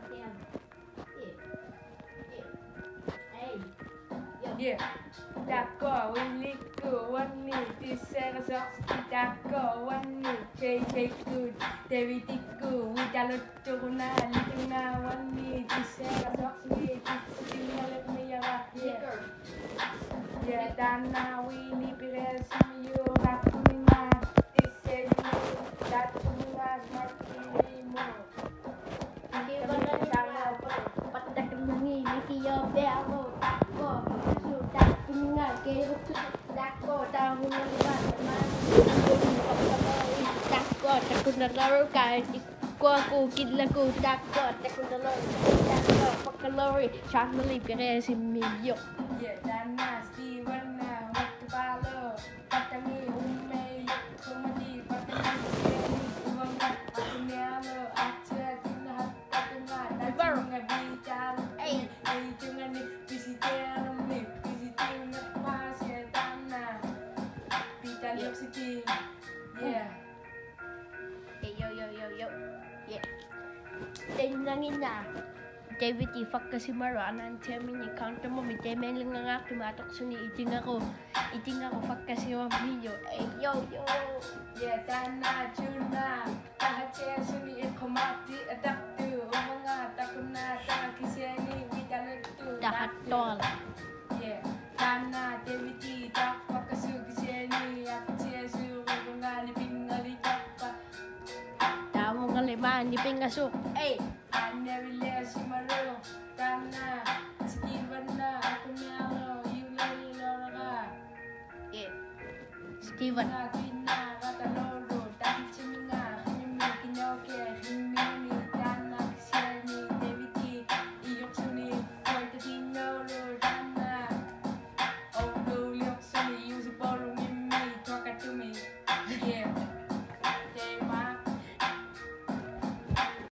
Yeah, Dako, Williku, Wani, Tiserosoxki, Dako, Wani, Keku, Devitiku, Witalutuna, Lituna, Wani, Tiserosoxki, Tiserosoxki, yeah, Dana, Willy, Pires, you, Datumina, Tiseru, Datumina, Martimo. Yeah, Dana, Steven, Wattapalo, Patami, Ume, Kumadi, Patami, Kumanga, Atunelo, Acha, Tina, Patuna, Datunga, Bital, Tunga, Visiting, Visiting, Masia, Dana, Bital, City, yeah. David ifak kasi maraan ang temin ni counter mo mi temen lang nga tumatok suni iting ako fak kasi mo video yo Yeah, Dana, Juna, Tahache, Suni, Komati, Adaptu, Umanga, Takuna, Takiseni, Vidaletu, dahatol yeah, Dana, David, Dak, Pakasu, Kiseni, Akachesu, Rungali, Pingali, Kappa, tamo nga liman di pingasok Anevile, Simaro, Dana, Steven, Akunalo, Yula, Steven Kina, Rataloro, Danchinga, Himi, Kinoke, Himi, Dana, Kiseni, David, Iyoksuni, Pointatino, Dana, Olu, Yoksuni, use a bottle, Mimi, talk to me, yeah.